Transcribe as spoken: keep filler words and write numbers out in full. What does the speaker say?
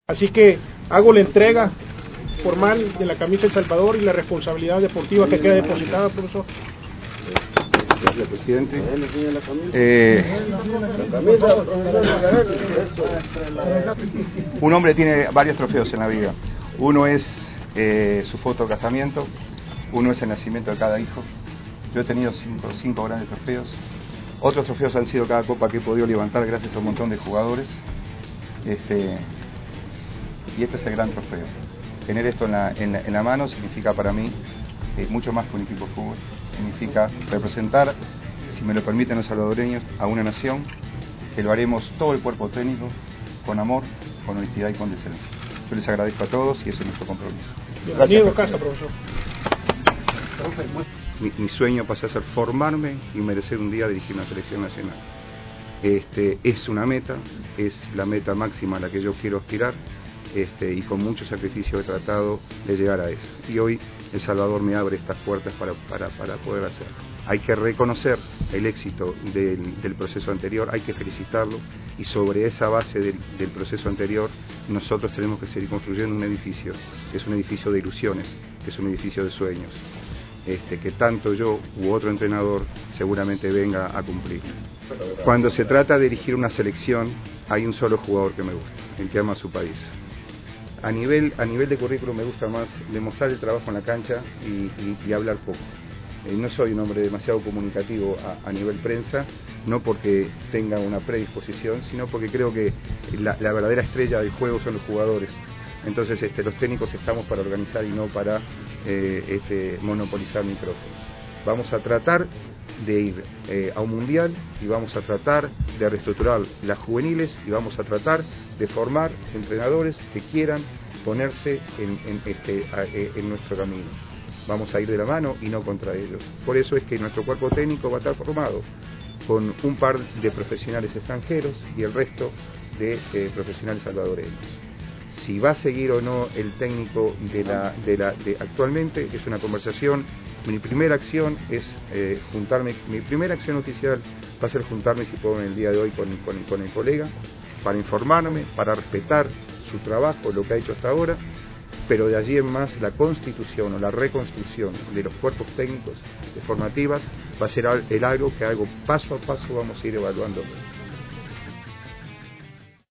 Así que hago la entrega formal de la camisa El Salvador y la responsabilidad deportiva que queda depositada, profesor. Gracias, presidente. Eh, un hombre tiene varios trofeos en la vida. Uno es eh, su foto de casamiento, uno es el nacimiento de cada hijo. Yo he tenido cinco, cinco grandes trofeos. Otros trofeos han sido cada copa que he podido levantar gracias a un montón de jugadores. Este, y este es el gran trofeo. Tener esto en la, en la, en la mano significa para mí eh, mucho más que un equipo de fútbol. Significa representar, si me lo permiten los salvadoreños, a una nación, que lo haremos todo el cuerpo técnico, con amor, con honestidad y con decencia. Yo les agradezco a todos y ese es nuestro compromiso. Bienvenido a casa, profesor. Mi, mi sueño pasa a ser formarme y merecer un día dirigir una selección nacional. Este, es una meta, es la meta máxima a la que yo quiero aspirar. Este, y con mucho sacrificio he tratado de llegar a eso. Y hoy El Salvador me abre estas puertas para, para, para poder hacerlo. Hay que reconocer el éxito del, del proceso anterior, hay que felicitarlo, y sobre esa base del, del proceso anterior nosotros tenemos que seguir construyendo un edificio, que es un edificio de ilusiones, que es un edificio de sueños, este, que tanto yo u otro entrenador seguramente venga a cumplir. Cuando se trata de dirigir una selección, hay un solo jugador que me gusta, el que ama a su país. A nivel, a nivel de currículum me gusta más demostrar el trabajo en la cancha y, y, y hablar poco. Eh, no soy un hombre demasiado comunicativo a, a nivel prensa, no porque tenga una predisposición, sino porque creo que la, la verdadera estrella del juego son los jugadores. Entonces este, los técnicos estamos para organizar y no para eh, este, monopolizar micrófonos. Vamos a tratar de ir eh, a un mundial y vamos a tratar de reestructurar las juveniles y vamos a tratar de formar entrenadores que quieran ponerse en, en, este, a, en nuestro camino. Vamos a ir de la mano y no contra ellos. Por eso es que nuestro cuerpo técnico va a estar formado con un par de profesionales extranjeros y el resto de eh, profesionales salvadoreños. Si va a seguir o no el técnico de la, de la, de actualmente es una conversación. Mi primera acción es eh, juntarme, mi primera acción oficial va a ser juntarme, si puedo, en el día de hoy con, con, con el colega, para informarme, para respetar su trabajo, lo que ha hecho hasta ahora, pero de allí en más la constitución o la reconstrucción de los cuerpos técnicos de formativas va a ser el algo que algo paso a paso vamos a ir evaluando.